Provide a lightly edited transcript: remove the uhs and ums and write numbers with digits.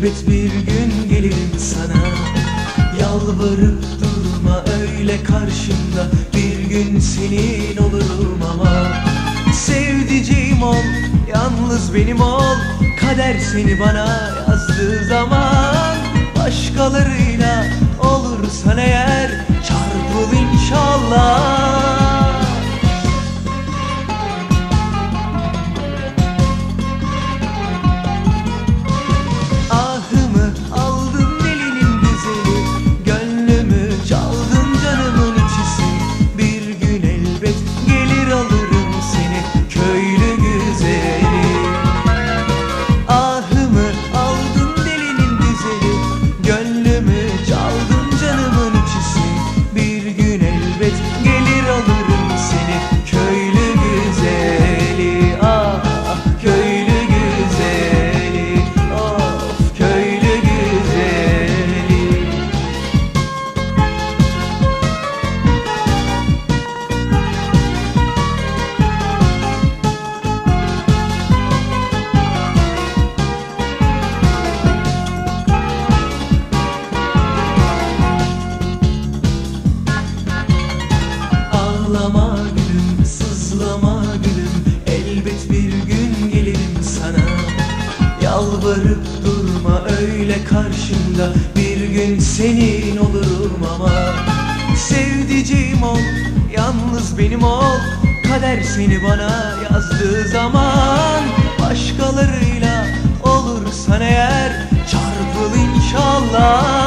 Elbet bir gün gelirim sana. Yalvarıp durma öyle karşımda, bir gün senin olurum ama. Sevdiceğim ol, yalnız benim ol, kader seni bana yazdığı zaman. Başkalarıyla olursan eğer çarpıl inşallah. Ağlama gülüm, sızlama gülüm, elbet bir gün gelirim sana. Yalvarıp durma öyle karşımda, bir gün senin olurum ama. Sevdiceğim ol, yalnız benim ol, kader seni bana yazdığı zaman. Başkalarıyla olursan eğer çarpıl inşallah.